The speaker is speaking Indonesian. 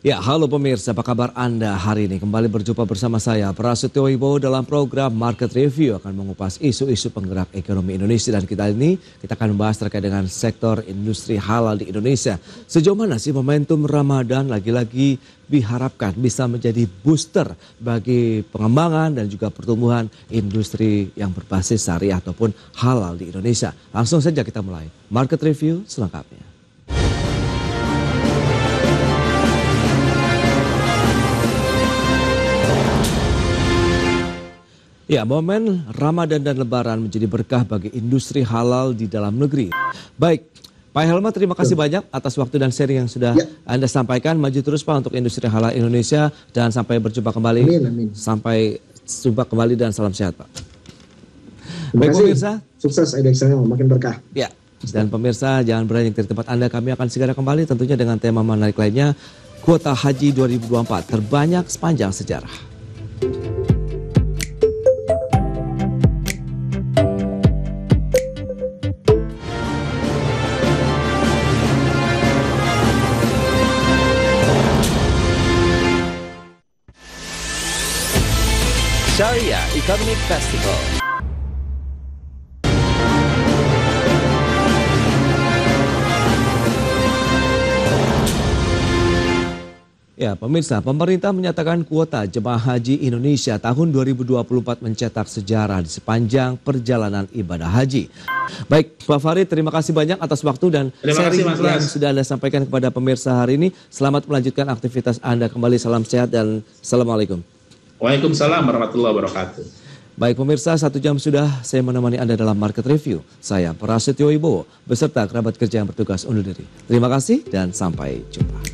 Ya, halo pemirsa, apa kabar Anda hari ini? Kembali berjumpa bersama saya, Prasetyo Wibowo dalam program Market Review akan mengupas isu-isu penggerak ekonomi Indonesia. Dan kita akan membahas terkait dengan sektor industri halal di Indonesia. Sejauh mana sih momentum Ramadan lagi-lagi diharapkan bisa menjadi booster bagi pengembangan dan juga pertumbuhan industri yang berbasis syariah ataupun halal di Indonesia. Langsung saja kita mulai Market Review selengkapnya. Ya, momen Ramadan dan Lebaran menjadi berkah bagi industri halal di dalam negeri. Baik, Pak Helma, terima kasih banyak atas waktu dan sharing yang sudah Anda sampaikan. Maju terus Pak untuk industri halal Indonesia dan sampai berjumpa kembali. Amin. Sampai jumpa kembali dan salam sehat Pak. Terima kasih. Pemirsa. Sukses edexanya makin berkah. Ya, dan pemirsa jangan berani dari tempat Anda. Kami akan segera kembali tentunya dengan tema menarik lainnya. Kuota Haji 2024 terbanyak sepanjang sejarah. Syariah Economic Festival. Ya, pemirsa, pemerintah menyatakan kuota jemaah haji Indonesia tahun 2024 mencetak sejarah di sepanjang perjalanan ibadah haji. Baik, Pak Farid, terima kasih banyak atas waktu dan sharing yang sudah Anda sampaikan kepada pemirsa hari ini. Selamat melanjutkan aktivitas Anda kembali. Salam sehat dan Assalamualaikum. Waalaikumsalam warahmatullahi wabarakatuh. Baik pemirsa, 1 jam sudah saya menemani Anda dalam Market Review. Saya Prasetyo Wibowo beserta kerabat kerja yang bertugas undur diri. Terima kasih dan sampai jumpa.